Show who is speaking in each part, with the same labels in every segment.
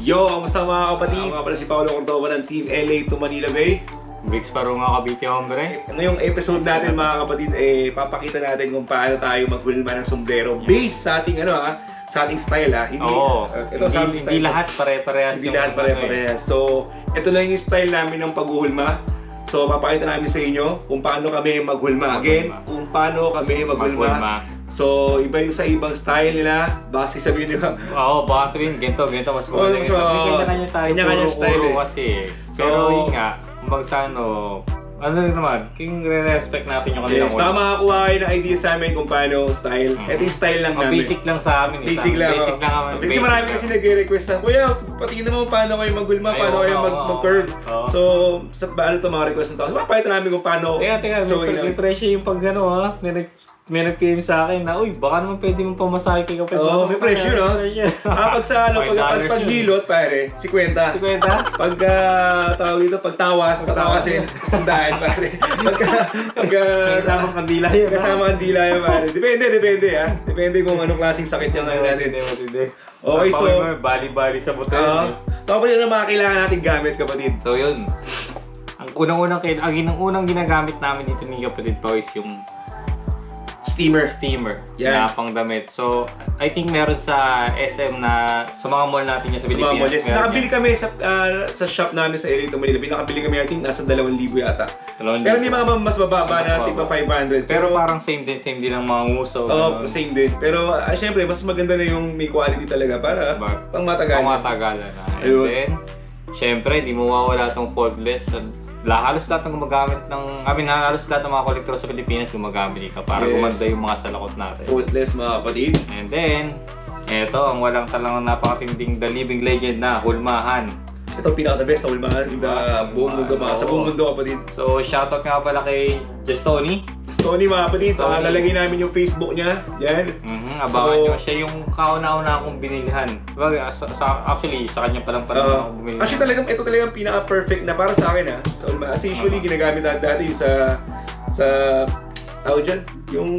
Speaker 1: Yo, kamusta mga kapatid? Ako nga pala si Paolo Cordova ng Team LA to Manila Bay.
Speaker 2: Bricks Paro nga Cavite, hombre.
Speaker 1: Ngayong episode natin mga kapatid, papakita natin kung paano tayo maghulma ng sombrero based sa ating sa ating style Hindi,
Speaker 2: hindi lahat pare-parehas.
Speaker 1: Hindi lahat pare-parehas. So, ito lang yung style namin ng paghuhulma. So, papakita namin sa inyo kung paano kami maghulma. Again, kung paano kami maghulma. So, iba yung sa ibang style nila. Baka sabihin nila.
Speaker 2: Oo, baka sabihin, ganito, mas maganda. Kanya-kanya tayo,
Speaker 1: kanya-kanya style
Speaker 2: kasi. Pero yun nga, kumbaga sa ano rin naman, kung re-respect natin yung kanilang
Speaker 1: word. Tama, makakuha kayo ng idea sa amin kung paano style. Ito yung style lang namin.
Speaker 2: Basic lang sa amin.
Speaker 1: Basic lang kami. Kasi marami kasi nag-request na, Kuya, patingin naman paano kayo maghulma, paano kayo mag-curve. So, ano ito mga request na ito? So, mapakita namin kung paano.
Speaker 2: Teka, may pressure yung pag may nag-PM sa akin na, uy, baka naman pwede mong pamasahe kay Kapit.
Speaker 1: Oo, may pressure, no? Pag sa pag hilot, pare, 50.
Speaker 2: 50?
Speaker 1: Pag tawag dito, pag tawasin, 100, pare.
Speaker 2: Kasama kandila yun.
Speaker 1: Kasama kandila yun, pare. Depende ha. Depende kung anong klaseng sakit yung natin. Okay, so
Speaker 2: bali-bali sa buto.
Speaker 1: So, ako yun ang mga kailangan natin gamit, kapatid.
Speaker 2: So, yun. Ang unang ginagamit namin dito ni Kapatid Pao is yung steamer na pang damit. So, I think meron sa SM na sa mga mall natin yan sa Pilipinas.
Speaker 1: Nakabili kami sa shop namin sa LA to Manila. Nakabili kami, I think, nasa 2,000 yata. Pero may mga mas mababa na, tipo 500.
Speaker 2: Pero parang same din ang mga uso.
Speaker 1: Oo, same din. Pero, syempre, mas maganda na yung may quality talaga para pang matagalan.
Speaker 2: Pang matagalan na. And then, syempre, di mo mawawala itong faultless. Halos lahat ng gumagamit halos lahat ng mga kolektor sa Pilipinas gumagamit ito para gumanda yung mga salakot natin.
Speaker 1: Faultless mga kapatid.
Speaker 2: And then, eto ang walang talang napakatinding The Living Legend na hulmahan.
Speaker 1: Ito ang pinaka-the best na hulmahan sa buong mundo sa buong mundo kapatid.
Speaker 2: So, shoutout nga pala kay Tony
Speaker 1: mga kapatid. Lalagay namin yung Facebook niya. Yan.
Speaker 2: Abangan nyo. Siya yung kauna-una akong binilihan. Actually, sa kanya palang ako bumili.
Speaker 1: Actually, ito talagang pinaka-perfect na para sa akin Kasi usually ginagamit dati sa tawag dyan, yung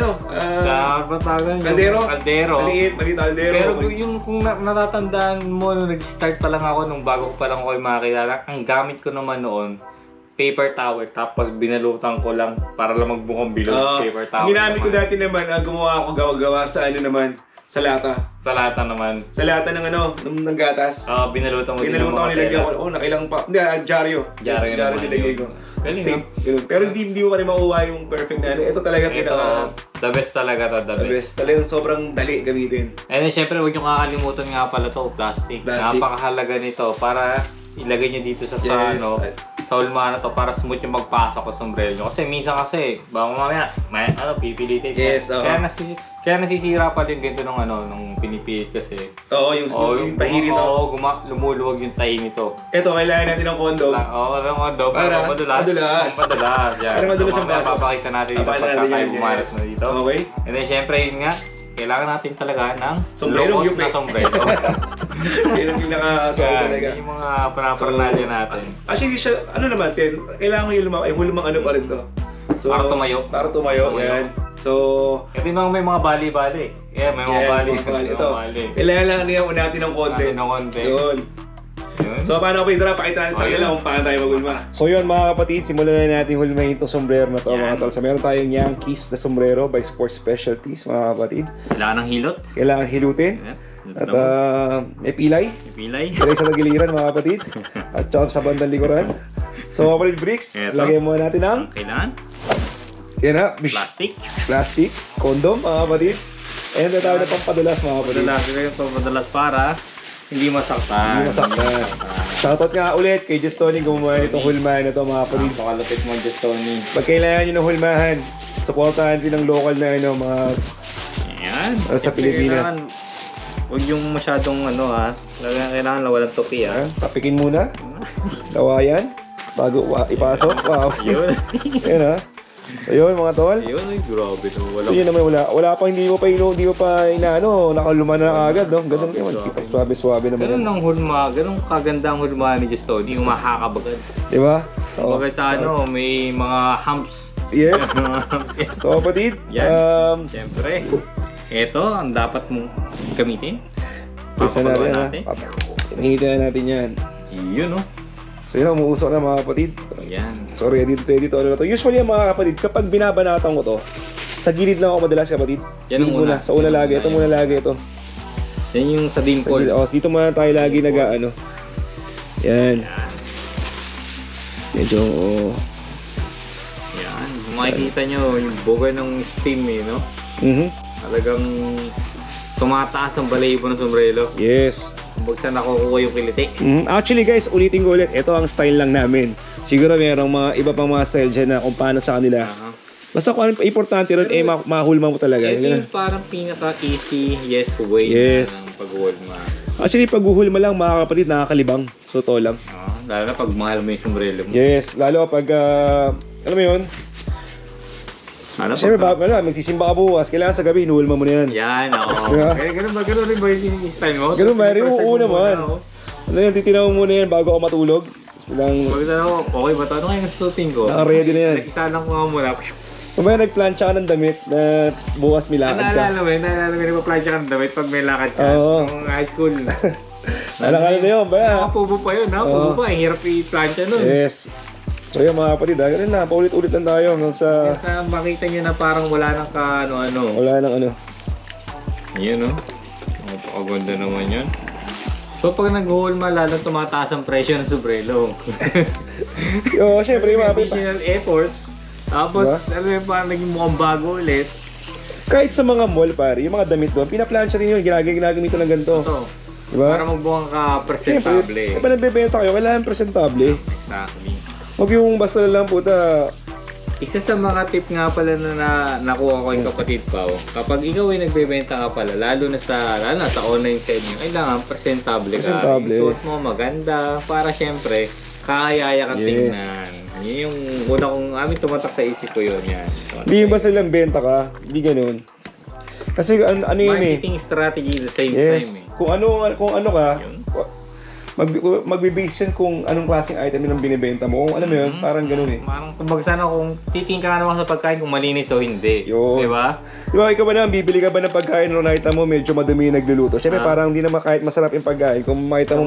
Speaker 2: sa Batagan,
Speaker 1: kaldero. Maliit kaldero.
Speaker 2: Pero yung kung natatandaan mo, nung nag-start pa lang ako, nung bago pa lang ako yung makakilala, ang gamit ko naman noon, paper towel, tapos binalutan ko lang para lang magbukong bilog. Paper towel.
Speaker 1: Ginamit ko dati naman, gumawa ako gawa sa sa lata.
Speaker 2: Sa lata naman.
Speaker 1: Sa lata ng gatas.
Speaker 2: Binalutan mo.
Speaker 1: Binalutan ko nilagyan ko. Nakilang pa. Hindi, dyaryo. Dyaryo nilagay ko. Pero hindi mo pa rin makuha yung perfect na Ito talaga
Speaker 2: the best talaga to, the best.
Speaker 1: Talagang sobrang dali gamitin.
Speaker 2: And then, syempre, huwag nyo kakalimutan nga pala to, plastic. Napakahalaga nito para ilagay nyo dito sa hulmahan na to para smooth yung magpasok ko sombrero nyo. Kasi minsan baka mamaya, pipilitin. Kaya nasisira pa din ganito nung pinipilit kasi.
Speaker 1: Oo, yung tahi nito.
Speaker 2: Oo, lumuluwag yung tahi nito.
Speaker 1: Ito, kailangan natin ng condom.
Speaker 2: Ng condom. Para madulas. Yan.
Speaker 1: Para madulas ang pasok.
Speaker 2: Papakita natin dito pagka tayo bumaras na dito.
Speaker 1: Okay.
Speaker 2: And then, syempre, yun nga, kailangan natin talaga ng
Speaker 1: sombrero.
Speaker 2: na sombrero.
Speaker 1: Yan ang pinaka-solve talaga.
Speaker 2: Yung mga panaparnalya natin.
Speaker 1: Actually, hindi siya, kailangan mo yung hulmang pa rin to. So,
Speaker 2: para tumayo.
Speaker 1: Yan. So,
Speaker 2: ito yung may mga bali-bali. May mga bali.
Speaker 1: Ito. Kailangan lang natin ng konti. Yun. So, paano pakita natin sa kanila kung paano tayo maghulma. So yun mga kapatid, simulan na natin hulmahin itong sombrero na ito mga tol. So meron tayong Yankees na sombrero by Sports Specialties mga kapatid.
Speaker 2: Kailangan ng hilot.
Speaker 1: Kailangan hilutin. At may pilay. Pilay sa tagiliran mga kapatid. At saka sa bandang likuran. So kapatid Bricks, lagyan muna natin ang
Speaker 2: kailangan.
Speaker 1: Yan na.
Speaker 2: Plastic.
Speaker 1: Condom mga kapatid. And tayo na pampadulas mga kapatid.
Speaker 2: Pampadulas para hindi masaktan.
Speaker 1: Shoutout nga ulit kay Tony gumawa itong hulmahan na ito mga kapatid.
Speaker 2: Pakalapit mo Tony.
Speaker 1: Pag kailangan nyo ng hulmahan, supportahan din ng local na mga sa Pilipinas.
Speaker 2: Huwag yung masyadong kailangan na walang topi
Speaker 1: Tapikin muna. Lawayan. Bago ipasok. Wow. Yan Ayun mga tol.
Speaker 2: Ayun, grabe to.
Speaker 1: Ayun naman wala pa hindi mo pa nakaluma na agad Ganun naman. Swabe-swabe naman.
Speaker 2: Ganun ang hulma, ganun kaganda ang hulma ni Tony, yung makakabagad.
Speaker 1: Di ba?
Speaker 2: Bagay sa may mga humps.
Speaker 1: Yes. So kapatid,
Speaker 2: siyempre, ito ang dapat mong gamitin.
Speaker 1: Pwesa natin. Hinihitin na natin yan.
Speaker 2: Yun, no?
Speaker 1: So yun, umuusok na mga kapatid.
Speaker 2: Yan.
Speaker 1: So ready to ano na to. Usually mga kapatid, kapag binabanatan ko to, sa gilid lang ako madalas kapatid.
Speaker 2: Yan ang una.
Speaker 1: Sa una lagi. Ito muna lagi ito.
Speaker 2: Yan yung sa dimple.
Speaker 1: Dito muna tayo lagi nag-ano. Yan. Medyo,
Speaker 2: Yan. Kung makikita nyo, yung buga ng steam eh, no? Talagang tumataas ang balayibo ng sombrero.
Speaker 1: Yes.
Speaker 2: Buksan nakukuha yung kiliti.
Speaker 1: Actually guys, ulitin ko ulit. Ito ang style lang namin. Siguro mayroong mga iba pang mga style dyan na kung paano sa kanila. Basta kung ano importante ron, mahulma mo talaga.
Speaker 2: Ito yung parang pinaka-easy way ng paghulma.
Speaker 1: Actually, paghuhulma lang mga kapatid, nakakalibang. So, to lang.
Speaker 2: Lalo na pag mahal mo yung sombrero mo.
Speaker 1: Yes, lalo kapag, alam mo yun? Siyempre, magsisimba ka bukas, kailangan sa gabi, inuhulma mo na yan.
Speaker 2: Yan, oo. Ganun rin ba yung style mo?
Speaker 1: Ganun ba? Oo naman. Ano yan, titinaw mo muna yan bago ako matulog.
Speaker 2: Okay ba ito? Ano kaya nasusutin ko?
Speaker 1: Naka-ready na yan.
Speaker 2: Nag-isa lang ko nga muna.
Speaker 1: Kumaya nagplansya ka ng damit na bukas may lakad ka.
Speaker 2: Naalala mo nagpa-plansya ka ng damit pag may lakad ka. Nung high school.
Speaker 1: Alakala na yun ba?
Speaker 2: Nakapubo pa yun, ha? Pubo pa. Hirap i-plansya nun.
Speaker 1: Yes. So yun mga kapatid, ganun na. Paulit-ulit lang tayo hanggang sa...
Speaker 2: makita nyo na parang wala nang ka-ano-ano.
Speaker 1: Wala nang ano.
Speaker 2: Yun, no? Napakaganda naman yun. So pag nag-hulma, lalo tumataas ang presyo ng sombrero.
Speaker 1: Oo, syempre yung mga
Speaker 2: additional effort. Tapos, alam mo parang naging mukhang bago ulit.
Speaker 1: Kahit sa mga mall, pare, yung mga damit doon, pinaplansya rin yun, ginagamit ng ganito.
Speaker 2: Ito.
Speaker 1: Diba?
Speaker 2: Para magbukhang ka presentable.
Speaker 1: Siyempre, kapag nagbebenta kayo, kailangan presentable.
Speaker 2: Exactly.
Speaker 1: Huwag yung basta lang puta.
Speaker 2: Isa sa mga tip nga pala na nakuha ko yung kapatid Pao, kapag ikaw ay nagbebenta ka pala, lalo na sa online side nyo, kailangan presentable ka. Yung suot mo maganda, para syempre, kayaya ka tingnan. Yun yung una kong tumatak sa isip ko yun. Yan.
Speaker 1: Hindi ba silang benta ka? Hindi ganun. Kasi ano yun eh.
Speaker 2: Marketing strategy at the same time eh.
Speaker 1: Kung ano ka, magbe-base yun kung anong klaseng item yun ang binibenta mo. Kung alam mo yun, parang ganun eh.
Speaker 2: Parang kumbaga sana kung titingin ka naman sa pagkain kung malinis o hindi.
Speaker 1: Yun.
Speaker 2: Diba?
Speaker 1: Diba, ikaw ba naman, bibili ka ba ng pagkain nung nakita mo medyo madumi yung nagluluto? Siyempre parang hindi naman kahit masarap yung pagkain. Kung makita mo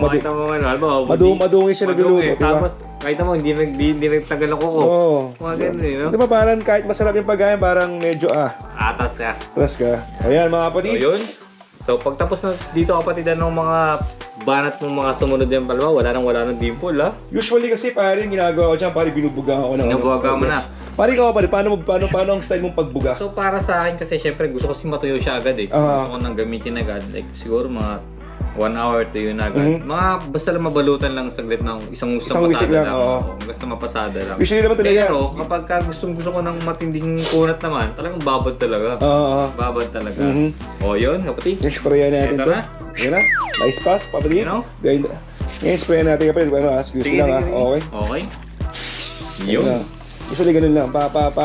Speaker 1: madumi siya nagluluto.
Speaker 2: Tapos kahita mo, hindi nagtagal ako ko. Mga ganun eh, no?
Speaker 1: Diba parang kahit masarap yung pagkain, parang medyo
Speaker 2: atas ka.
Speaker 1: Atas ka. Ayan mga kapatid.
Speaker 2: So yun. So pagtapos na dito kapatid ng mga banat mong mga sumunod yung palwa, wala nang dimple, ha?
Speaker 1: Usually kasi pare, ginagawa ko dyan, pare binubuga ako ng
Speaker 2: binubuga mo na.
Speaker 1: Pare ikaw pare, paano ang style mong pagbuga?
Speaker 2: So para sa akin kasi syempre gusto ko matuyo siya agad eh. Gusto ko nang gamitin agad. Like siguro mga 1 hour to yun agad. Mga basta lang mabalutan lang saglit ng isang
Speaker 1: wisik lang.
Speaker 2: Basta mapasada lang.
Speaker 1: Usually naman talaga.
Speaker 2: Pero kapag gusto ko ng matinding kunat naman, talagang babad talaga. Babad talaga. Yun, kapatid.
Speaker 1: Sprayan natin ito. Yan na. Nice pass, kapatid. Ngayon sprayan natin kapatid. Gusto lang ha.
Speaker 2: Okay. Yun.
Speaker 1: Usually ganun lang.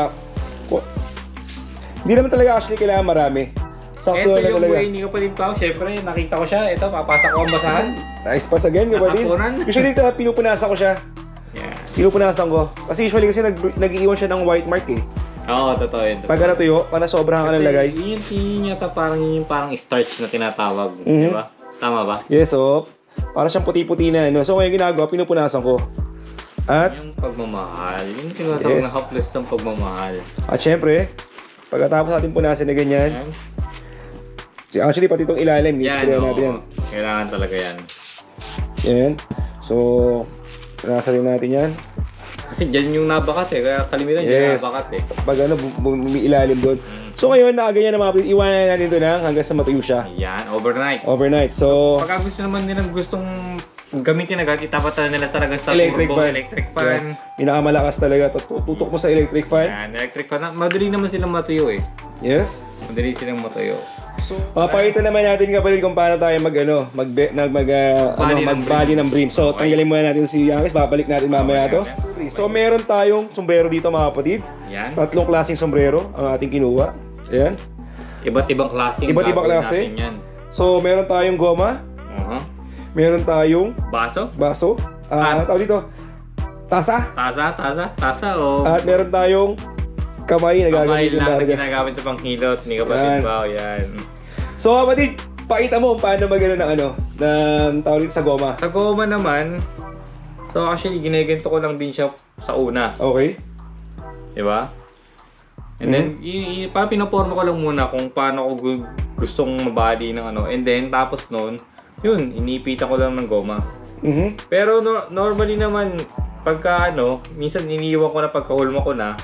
Speaker 1: Hindi naman talaga actually kailangan marami.
Speaker 2: Ito yung way ni kapatid Pao. Siyempre, nakita ko siya. Ito, papasok ko ang basahan.
Speaker 1: Nice pass again, kapatid. Usually, pinupunasan ko siya. Pinupunasan ko. Kasi usually nag-iiwan siya ng white mark eh.
Speaker 2: Oo, totoo yun.
Speaker 1: Pag natuyo, para sobrang ka nalagay.
Speaker 2: Yun yata parang starch na tinatawag. Di ba? Tama ba?
Speaker 1: Yes, so, para siyang puti-puti na. So, ngayon ginagawa, pinupunasan ko. At
Speaker 2: yung pagmamahal. Yung tinatawag na helpless ng pagmamahal.
Speaker 1: At syempre, pagkatapos natin punasan na ganyan, actually, pati itong ilalim, ni-spray natin yan.
Speaker 2: Kailangan talaga yan.
Speaker 1: Yan. So, punasan rin natin yan.
Speaker 2: Kasi dyan yung nabakat eh, kaya kalimitan dyan nabakat eh.
Speaker 1: Pag ilalim doon. So ngayon, nakaganyan na mga kapatid, iwanan natin ito na hanggang sa matuyo siya.
Speaker 2: Yan, overnight.
Speaker 1: Overnight, so...
Speaker 2: Pagka gusto naman nilang gustong gamitin agad, itapat nila talaga sa
Speaker 1: electric
Speaker 2: fan.
Speaker 1: Pinakamalakas talaga. Tutok mo sa electric fan.
Speaker 2: Yan, electric fan. Madali naman silang matuyo eh.
Speaker 1: Yes?
Speaker 2: Madali silang matuyo.
Speaker 1: So, papakita naman natin kapatid kung paano tayo mag-body ng brim. So, tanggalin muna natin si Yankis, babalik natin mamaya to. So, meron tayong sombrero dito mga kapatid.
Speaker 2: Yan.
Speaker 1: 3 klaseng sombrero ang ating kinuha. Ayan.
Speaker 2: Iba't ibang klase. Yan.
Speaker 1: So, meron tayong goma. Meron tayong baso. Tawag dito, tasa. At meron tayong kamay na
Speaker 2: ginagamit sa panghilot ni kapatid Pao. Yan.
Speaker 1: So kapatid, pakita mo paano magano ng ano, ng tawag dito sa goma.
Speaker 2: Sa goma naman, so actually gineganto ko lang din siya sa una.
Speaker 1: Okay.
Speaker 2: Diba? And then, parang pinaporma ko lang muna kung paano ko gustong mabali ng ano. And then, tapos nun, yun, inipitan ko lang ng goma. Pero normally naman, pagka ano, minsan iniiwan ko na pagkahulma ko na.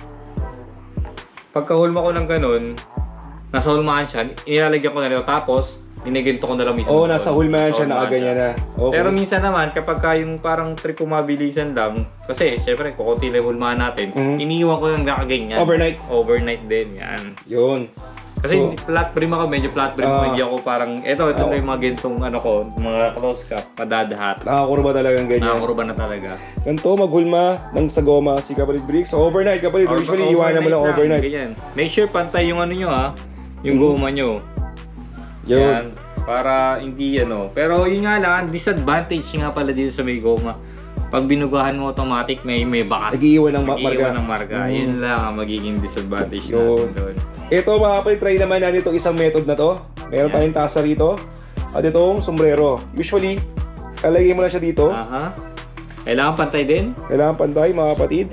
Speaker 2: Pagkahulma ko ng ganun, nasa hulmahan siya, inilalagyan ko na ito. Tapos, iniginto ko na lang minsan.
Speaker 1: Oo, nasa hulmahan siya, nakaganyan na. Okay.
Speaker 2: Pero minsan naman, kapag yung parang trip ko mabilisan lang, kasi syempre, kukunti lang yung hulmahan natin, iniiwan ko lang nakaganyan.
Speaker 1: Overnight?
Speaker 2: Overnight din, yan.
Speaker 1: Yun.
Speaker 2: Kasi flat brim ako, medyo flat brim, hindi ako parang, ito na yung mga gintong ano ko, mga close cap, padadahat.
Speaker 1: Nakakurba talagang ganyan.
Speaker 2: Nakakurba na talaga.
Speaker 1: Ganito, maghulma ng sa goma si Kapatid Bricks. So overnight, Kapatid, usually iwanan mo lang overnight.
Speaker 2: Ganyan. Make sure pantay yung ano nyo ha, yung goma nyo.
Speaker 1: Yun.
Speaker 2: Yan, para hindi ano. Pero yun nga lang, disadvantage nga pala dito sa may goma. Pag binugahan mo automatic, may bakat.
Speaker 1: Nag-iiwan ng marga.
Speaker 2: Nag-iiwan ng marga. Yun lang ang magiging disadvantage natin doon.
Speaker 1: Ito mga kapatid, try naman natin itong isang method na to. Meron tayong tasa rito. At itong sombrero. Usually, kalagay mo na siya dito.
Speaker 2: Kailangan pantay din?
Speaker 1: Kailangan pantay mga kapatid.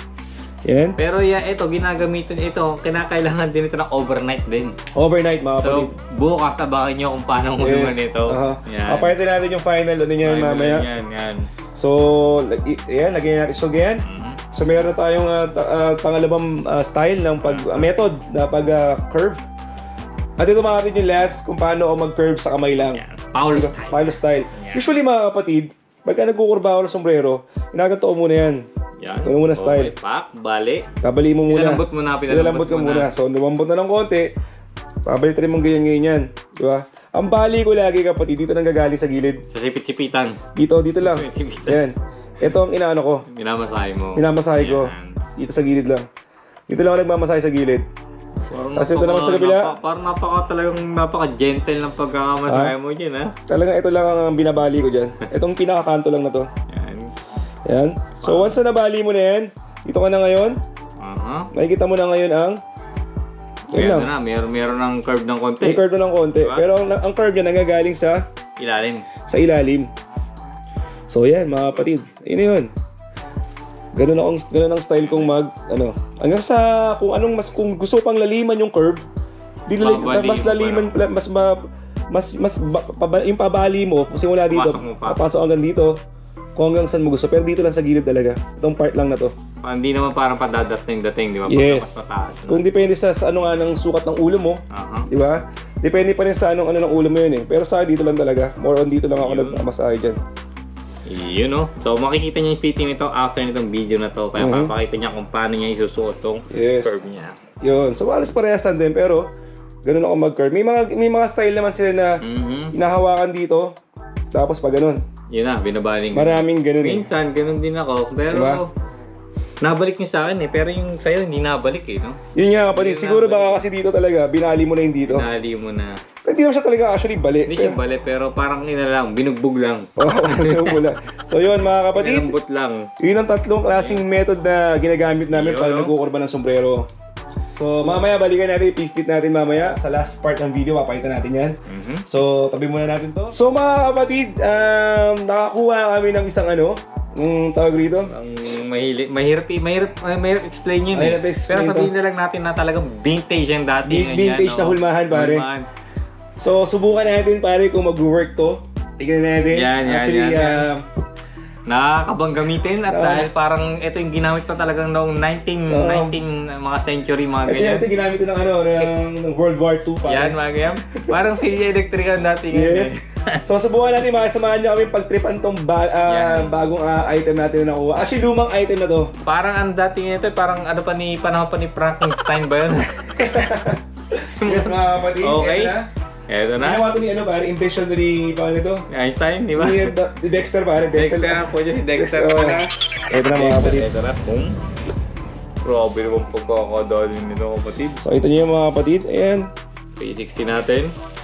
Speaker 1: Yan.
Speaker 2: Pero ito, ginagamitin ito, kinakailangan din ito ng overnight din.
Speaker 1: Overnight mga kapatid.
Speaker 2: So, bukas abangan nyo kung paano hulungan ito.
Speaker 1: Papayitin natin yung final ano yan mamaya.
Speaker 2: Yan.
Speaker 1: So, yan, lagyan natin. So, ganyan. So, meron na tayong pangalawang style ng method na pag-curve. At ito mga kapatid yung last kung paano ako mag-curve sa kamay lang.
Speaker 2: Paulo style.
Speaker 1: Paulo style. Usually mga kapatid, pagka nagkukurba ako ng sombrero, inaganto ko muna yan.
Speaker 2: Yan.
Speaker 1: Ito muna style.
Speaker 2: Pak, bali.
Speaker 1: Kabali mo muna.
Speaker 2: Pinalambot
Speaker 1: ka muna. So, lumambot na ng konti. Pabalik rin mong ganyan-ganyan. Diba? Ang bali ko lagi kapatid, dito nang gagaling sa gilid.
Speaker 2: Sa sipit-sipitan.
Speaker 1: Dito lang. Yan. Ito ang inaano ko.
Speaker 2: Minamasahe mo.
Speaker 1: Minamasahe ko. Dito sa gilid lang. Dito lang ako nagmamasahe sa gilid. Tapos ito naman sa kabila.
Speaker 2: Parang napaka-gentle ng pagkakamasahe mo dyan, ha?
Speaker 1: Talagang ito lang ang binabali ko dyan. Itong pinakakanto lang na to. Yan. So once na nabali mo na yan, dito ka na ngayon. Nakikita mo na ngayon ang
Speaker 2: meron na, meron ng curve ng konti.
Speaker 1: May curve na ng konti. Diba? Pero ang curve niya nagagaling sa
Speaker 2: ilalim.
Speaker 1: Sa ilalim. So yan mga kapatid. Yun. Ganun ang style kong hanggang sa kung gusto pang laliman yung curve, mas laliman, yung pabali mo, simula dito, papasok hanggang dito, kung hanggang saan mo gusto. Pero dito lang sa gilid talaga. Itong part lang na to.
Speaker 2: Hindi naman parang padating, di ba?
Speaker 1: Yes. Kung depende sa ano nga ng sukat ng ulo mo, di ba? Depende pa rin sa ano ng ulo mo yun eh. Pero sa dito lang talaga. More on dito lang ako nagmamasahe dyan.
Speaker 2: Yun o. So makikita niya yung fitting nito after nitong video na to. Kaya papakita niya kung paano niya isusuot tong curve niya.
Speaker 1: Yun. So halos parehasan din pero ganun ako mag-curve. May mga style naman sila na hinahawakan dito. Tapos pa ganun.
Speaker 2: Yun na, binabaling.
Speaker 1: Maraming ganun
Speaker 2: Minsan, ganun din ako. Pero nabalik niyo sa akin eh. Pero yung sa'yo, hindi nabalik eh, no?
Speaker 1: Yun nga kapatid. Siguro baka kasi dito talaga, binali mo na yung dito.
Speaker 2: Binali mo na.
Speaker 1: Pero hindi naman siya talaga actually bali.
Speaker 2: Hindi siya bali, pero parang binugbog lang.
Speaker 1: Binugbog lang. So yun mga kapatid.
Speaker 2: Nilambot lang.
Speaker 1: Yun ang tatlong klaseng method na ginagamit namin pag nagkukurba ng sombrero. So mamaya balikan natin, i-fit natin mamaya sa last part ng video, papakita natin yan. So tabi muna natin to. So mga kapatid, nakakuha kami ng isang tawag rito?
Speaker 2: Mahirap explain yun eh. Pero sabihin na lang natin na talagang vintage yung dati.
Speaker 1: Vintage na hulmahan pare. So subukan natin pare kung mag-work to. Tignan natin.
Speaker 2: Yan. Nakakabang gamitin at dahil parang ito yung ginamit pa talagang noong 19 mga century mga ganyan.
Speaker 1: Ito ginamit ng ng World War II pare.
Speaker 2: Yan mga ganyan. Parang silya electrical dati.
Speaker 1: Yes. So subukan natin makasamahan nyo kami pagtripan tong bagong item natin na nakuha. Actually lumang item na to.
Speaker 2: Parang ang dating ito parang panahon pa ni Frankenstein ba yun?
Speaker 1: Yes mga kapatid.
Speaker 2: Okay. Eto na.
Speaker 1: Ginawa ito ni pare, invention ni paano ito?
Speaker 2: Einstein, di ba?
Speaker 1: Ni Dexter pare.
Speaker 2: Dexter po dyan si Dexter.
Speaker 1: Ito na mga kapatid.
Speaker 2: Ito na. Grabe naman pagkakadali nito kapatid.
Speaker 1: So ito niyo mga kapatid. Ayan.
Speaker 2: 360 natin.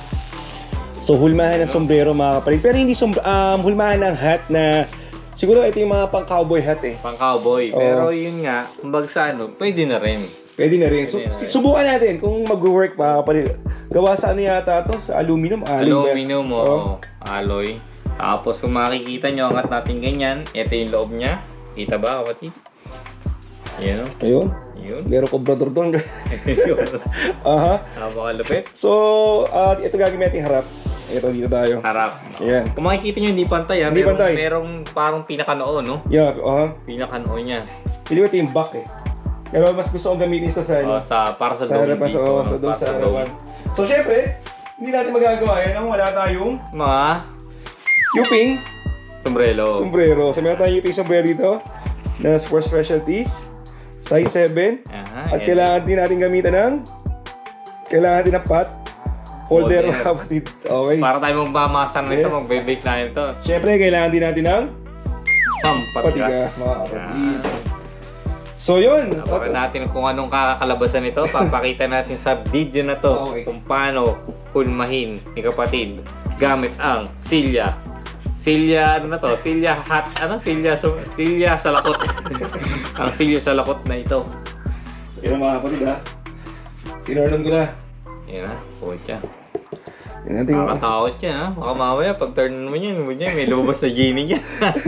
Speaker 1: So hulmahan ng sombrero mga kapatid. Pero hindi hulmahan ng hat na siguro ito yung mga pang cowboy hat eh.
Speaker 2: Pang cowboy. Pero yun nga, kumbaga sa pwede na rin.
Speaker 1: Pwede na rin. So, subukan natin kung mag-work pa kapatid. Gawa sa ano yata to? Sa aluminum?
Speaker 2: Aluminum o alloy. Tapos kung makikita nyo, angat natin ganyan. Ito yung loob niya. Kita ba kapatid? Ayan o.
Speaker 1: Ayun. Meron kobrador doon.
Speaker 2: Napakalupit.
Speaker 1: So, ito gagawin natin harap. Ito dito tayo.
Speaker 2: Harap.
Speaker 1: Ayan.
Speaker 2: Kung makikita nyo, hindi pantay.
Speaker 1: Hindi pantay.
Speaker 2: Merong parang pinaka-noo, no?
Speaker 1: Yeah,
Speaker 2: Pinaka-noo niya.
Speaker 1: Hindi ko ito yung back eh. Pero mas gusto kong gamitin ito sa
Speaker 2: para sa dome dito.
Speaker 1: Sa dome sa harapan. So, syempre, hindi natin magagawa yan kung wala tayong
Speaker 2: mga
Speaker 1: Yuping
Speaker 2: sombrero.
Speaker 1: So, meron tayong Yuping sombrero dito na Sport Specialties, size 7. At kailangan din natin gamitan ng pot holder, mga kapatid. Okay.
Speaker 2: Para tayo magmamasan nito, magbe-bake na ito.
Speaker 1: Syempre, kailangan din natin ng
Speaker 2: patigas,
Speaker 1: mga kapatid. So yun.
Speaker 2: Napaka natin kung anong kakalabasan nito. Papakita natin sa video na to kung paano hulmahin ni kapatid gamit ang silya. Silya, ano na to? Silya hot, silya sa lakot. Ang silya sa lakot na ito.
Speaker 1: Yan mga kapatid ha. Tinurn ko na.
Speaker 2: Yan ha, pucha. Nakakatakot yan ha. Baka mamaya pag turn mo yan, may lumabas na genie dyan.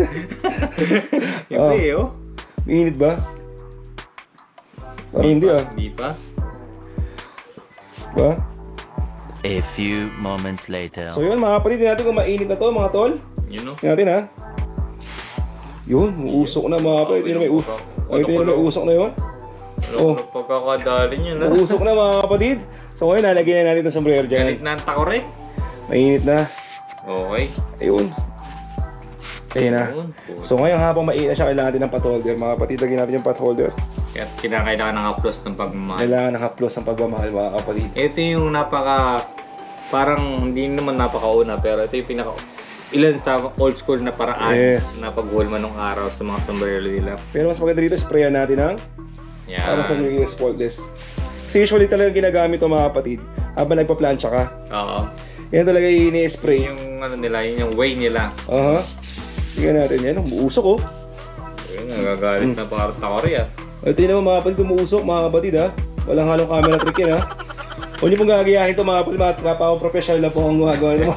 Speaker 2: Hindi oh.
Speaker 1: Mainit ba? Hindi
Speaker 2: Hindi pa.
Speaker 1: Ba?
Speaker 3: A few moments later.
Speaker 1: So yun mga kapatid, natin kung mainit na to mga tol.
Speaker 2: Yun o.
Speaker 1: Natin ha. Yun, usok na mga kapatid. Ito yung may usok na yun.
Speaker 2: Pagkakadali nyo na.
Speaker 1: Usok na mga kapatid. So ngayon, nalagyan na natin itong sombrero dyan.
Speaker 2: Mainit na ang takore.
Speaker 1: Mainit na.
Speaker 2: Okay.
Speaker 1: Ayun. Ayun na. So ngayon habang mainit na siya, kailangan natin ng pot holder. Mga kapatid, lagyan natin yung pot holder.
Speaker 2: Kaya kinakailangan ng haplos ng pagmamahal.
Speaker 1: Kailangan ng haplos ng pagmamahal mga kapatid.
Speaker 2: Ito yung parang hindi naman napakauna, pero ito yung ilan sa old school na paraan na paghulma nung araw sa mga sombrero nila.
Speaker 1: Pero mas maganda dito, sprayan natin ng para sa magiging spotless. Kasi usually talaga ginagamit ito mga kapatid habang nagpa-plancha ka.
Speaker 2: Oo.
Speaker 1: Yan talaga ini-spray.
Speaker 2: Yung ano nila, yung way nila.
Speaker 1: Tingnan natin yan, umuusok
Speaker 2: Ayun, nagagalit na parang takori
Speaker 1: Ito yun naman mga kapatid, umuusok mga kapatid ha. Walang halong camera trick yan ha. Huwag niyo pong gagayahin ito mga kapatid, mga kapaka-professional na po ang gumagawa nito.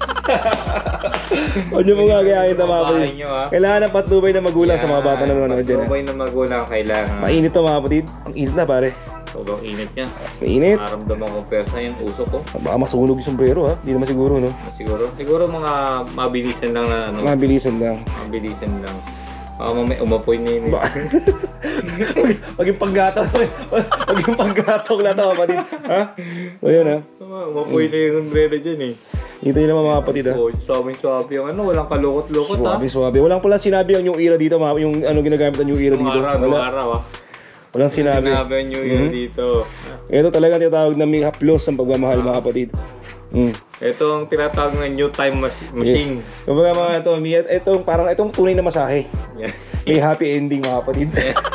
Speaker 1: Huwag niyo pong gagayahin ito mga kapatid. Kailangan ng patnubay na magulang sa mga bata na nanonood dyan.
Speaker 2: Patnubay na magulang kailangan.
Speaker 1: Mainit to mga kapatid. Ang init na pare.
Speaker 2: Sobrang init niya.
Speaker 1: Mainit.
Speaker 2: Naramdaman ko persa yung usok ko.
Speaker 1: Baka masunog yung sombrero ha. Hindi naman siguro no.
Speaker 2: Siguro mga mabilisan lang na ano.
Speaker 1: Mabilisan lang.
Speaker 2: Mamaya umapoy na yun.
Speaker 1: Maging paggatok. Maging paggatok na ito kapatid. Ha? So yan ha.
Speaker 2: Umapoy na yung sombrero dyan
Speaker 1: Ito yun naman mga kapatid ha.
Speaker 2: Suabe yung walang kalukot-lukot ha.
Speaker 1: Suabe. Walang pala sinabi ang new era dito yung ano ginagamit ang new era dito.
Speaker 2: Araw
Speaker 1: Walang sinabi.
Speaker 2: Ang new era dito.
Speaker 1: Ito talaga tinatawag na may haplos ng pagmamahal mga kapatid.
Speaker 2: Ito ang tinatawag ng new time machine.
Speaker 1: Kumbaga mga itong tunay na masahe. May happy ending mga kapatid.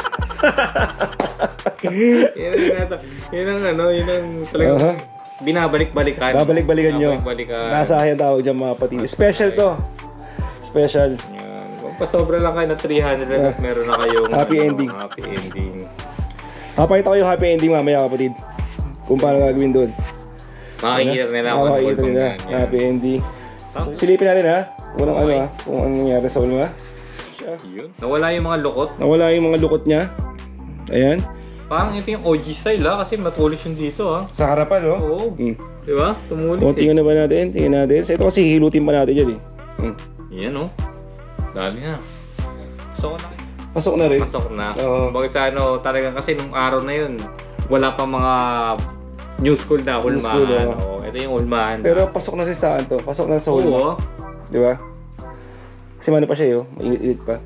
Speaker 2: Yun ang talagang binabalik-balikan.
Speaker 1: Babalik-balikan nyo. Masahe ang tawag dyan mga kapatid. Special to. Special.
Speaker 2: Pasobra lang kayo na 300 at meron na kayong
Speaker 1: happy ending. Papakita ko yung happy ending mamaya kapatid. Kung paano gagawin doon.
Speaker 2: Makikita nila
Speaker 1: happy ending. Silipin natin ha. Kung anong nangyari sa ulma.
Speaker 2: Nawala yung mga lukot.
Speaker 1: Nawala yung mga lukot niya. Ayan.
Speaker 2: Parang ito yung OG style kasi matulis yung dito
Speaker 1: Sa harapan
Speaker 2: Oo. Diba? Tumulis
Speaker 1: tingnan na ba natin? Tingnan natin. So ito kasi hilutin pa natin dyan
Speaker 2: Yan dali na.
Speaker 1: Pasok na rin.
Speaker 2: Pasok na. Bakit sa talagang kasi nung araw na yun, wala pa mga new school na hulmahan. Ito yung hulmahan.
Speaker 1: Pero pasok na sa saan to? Pasok na sa hulma. Di ba? Kasi mano pa siya mainit pa.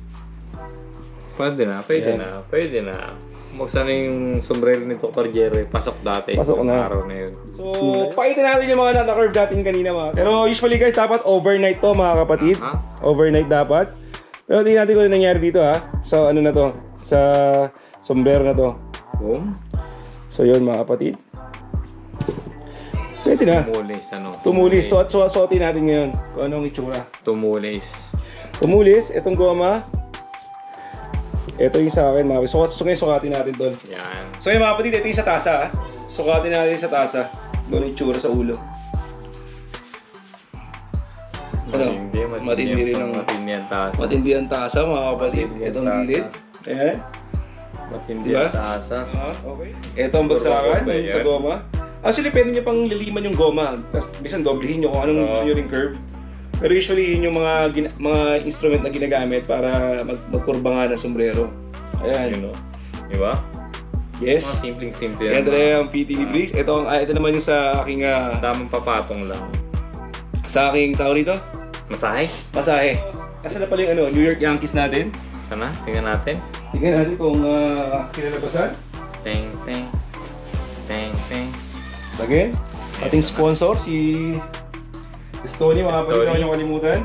Speaker 2: Pwede na. Buksan na yung sombrero nito Parjero pasok dati.
Speaker 1: Pasok na.
Speaker 2: Araw na yun.
Speaker 1: So, pakita natin yung mga na-curve natin kanina mga. Pero usually guys, dapat overnight to mga kapatid. Overnight dapat. Pero tingnan natin kung ano nangyari dito So ano na to? Sa sombrero na to. So yun mga kapatid. Pwede na. Tumulis. Suotin natin ngayon kung anong itsura.
Speaker 2: Tumulis.
Speaker 1: Itong goma. Ito yung sa akin, mga kapatid. So ngayon, sukatin natin doon.
Speaker 2: Yan.
Speaker 1: So yun, mga kapatid, ito yung sa tasa. Sukatin natin sa tasa. Doon yung tsura sa ulo. Ano? Matindi rin ang
Speaker 2: tasa.
Speaker 1: Matindi ang tasa, mga kapatid. Itong gilid. Ayan.
Speaker 2: Matindi ang tasa.
Speaker 1: Okay. Ito ang bagsakan sa goma. Actually, pwede nyo pang liliman yung goma. Tapos, bisan doblehin nyo kung anong gusto nyo ring curve. Pero usually, yun yung mga instrument na ginagamit para magkurba nga ng sombrero. Ayan.
Speaker 2: Yun, no? Diba?
Speaker 1: Yes.
Speaker 2: Mga simpleng-simple.
Speaker 1: Yan talaga ang PTD Bricks. Ito naman yung sa aking...
Speaker 2: damang papatong lang.
Speaker 1: Sa aking tao rito?
Speaker 2: Masahe?
Speaker 1: Masahe. Asa na pala yung New York Yankees natin?
Speaker 2: Sana, tingnan natin.
Speaker 1: Tingnan natin kung kinalabasan.
Speaker 2: Teng, teng. Teng, teng.
Speaker 1: Again, ating sponsor si Stony, mga kapatid, huwag niyong kalimutan.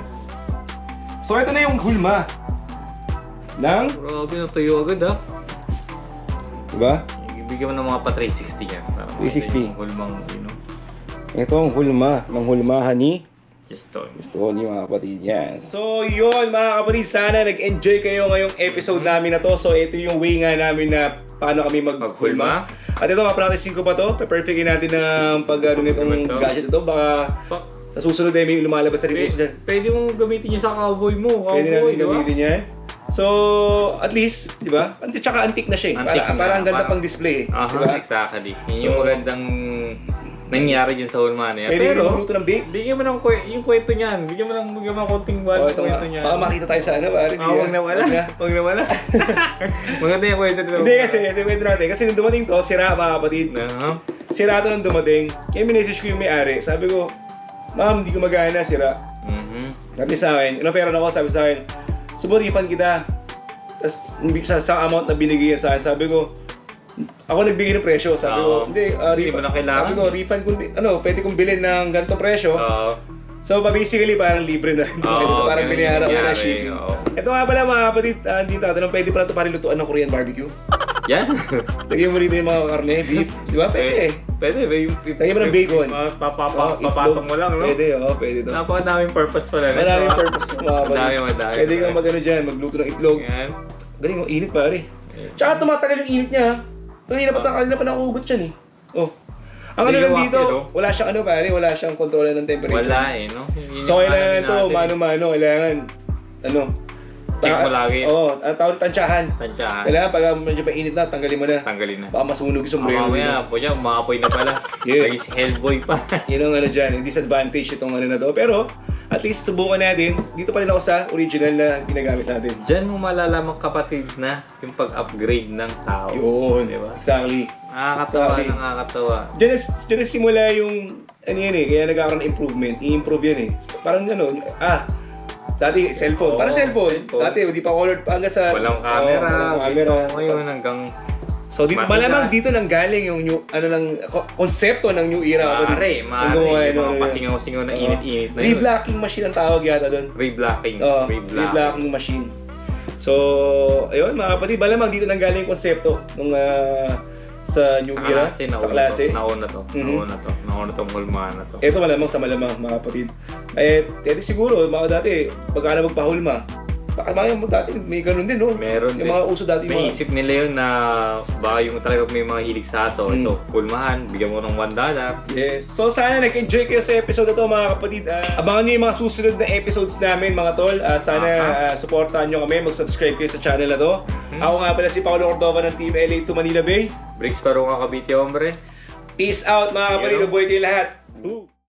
Speaker 1: So ito na yung hulma ng...
Speaker 2: Grabe, natuyo agad ha.
Speaker 1: Diba?
Speaker 2: Ibigyan mo ng mga pa 360 yan.
Speaker 1: 360.
Speaker 2: Hulmang, you know.
Speaker 1: Ito ang hulma ng hulmahan ni
Speaker 2: Stony,
Speaker 1: mga kapatid, yan. So yun, mga kapatid, sana nag-enjoy kayo ngayong episode namin na to. So ito yung way nga namin na paano kami maghulma. At ito, papracticein ko pa to. Pe-perfectin natin ang pag-ano nitong gadget ito. Baka sa susunod ay may lumalabas na rin po dyan.
Speaker 2: Pwede mong gamitin yan sa cowboy mo.
Speaker 1: Pwede natin gamitin yan. So, at least, di ba? Tsaka antique na siya eh. Parang ang ganda pang display eh.
Speaker 2: Diba? Exactly. Yun yung magandang nangyari dyan sa hulma niya.
Speaker 1: Pwede rin magluto ng bake.
Speaker 2: Bigyan mo ng yung kwento niyan. Bigyan mo ng konting kwento niyan.
Speaker 1: Baka makita tayo sa ano, pare.
Speaker 2: Huwag na wala. Huwag na wala. Maganda yung kwento nito.
Speaker 1: Hindi kasi, kwento natin. Kasi nung dumating to, sira mga kapatid. Sira to nung dumating. Kaya minessage ko yung may-ari. Sabi ko, ma'am, hindi ko magana, sira. Sabi sa akin, pera na ako, sabi sa akin, suburifan kita. Tapos, sa amount na binigay sa akin, sabi ko, ako nagbigay ng presyo. Sabi ko, hindi, refund. Sabi ko, refund kung, pwede kong bilhin ng ganitong presyo. So, basically, parang libre na rin. Parang binayaran ko na shipping. Ito nga pala mga kapatid, dito, pwede pala ito parang lutuan ng Korean barbecue. Yan? Lagyan mo rito yung mga karne, beef. Di ba? Pwede eh.
Speaker 2: Pwede.
Speaker 1: Lagyan mo ng bacon.
Speaker 2: Papatong mo lang, no?
Speaker 1: Pwede, pwede ito.
Speaker 2: Napakadaming purpose pala.
Speaker 1: Maraming purpose mga kapatid.
Speaker 2: Madami.
Speaker 1: Pwede kang mag-ano dyan, magluto ng itlog. Galing, init pare. Tsaka tumatagal yung init niya. Kanina pa nakuhugot yan eh. Ang ano lang dito, wala siyang pare, wala siyang kontrol ng temperature.
Speaker 2: Wala eh, no?
Speaker 1: So kailangan ito, mano-mano, kailangan,
Speaker 2: check mo lagi.
Speaker 1: Ang tawag tansyahan. Kailangan pag medyo pa init na, tanggalin mo na. Baka masunog yung sombrero.
Speaker 2: Mamaya, po dyan, umaapoy na pala.
Speaker 1: Yes.
Speaker 2: Naging si Hellboy pa.
Speaker 1: Yun ang dyan, yung disadvantage itong na to. Pero, at least subukan natin. Dito pa rin ako sa original na ginagamit natin.
Speaker 2: Diyan mo malalaman kapatid na yung pag-upgrade ng tao.
Speaker 1: Yun, diba? Exactly.
Speaker 2: Nakakatawa.
Speaker 1: Diyan simula yung, kaya nagkakaroon ng improvement. I-improve yan eh. Parang dati cellphone. Parang cellphone. Dati, hindi pa colored pa hanggang sa...
Speaker 2: Walang camera. Ngayon hanggang...
Speaker 1: So dito malamang dito nang galing yung new konsepto ng new era.
Speaker 2: Maaari mga pasingaw-singaw na init-init na yun.
Speaker 1: Reblocking machine ang tawag yata doon. Reblocking machine. So, ayun mga kapatid, malamang dito nang galing yung konsepto nung sa new era, sa klase.
Speaker 2: Nauna tong hulma na to.
Speaker 1: Ito malamang sa malamang mga kapatid. Dati siguro, mga dati, pagka na magpahulma, baka dati may ganun din, no?
Speaker 2: Meron
Speaker 1: yung mga uso dati.
Speaker 2: May isip nila yun na baka yung talaga may mga hilig sa ato. Ito, hulmahan, bigyan mo ng $1.
Speaker 1: Yes. So sana nag-enjoy kayo sa episode na to mga kapatid. Abangan nyo yung mga susunod na episodes namin mga tol. At sana supportahan nyo kami, mag-subscribe kayo sa channel na to. Ako nga pala si Paolo Cordova ng Team LA to Manila Bay.
Speaker 2: Bricks Parunga Cavite, hombre.
Speaker 1: Peace out mga kapatid. Buhay kayo lahat. Boom!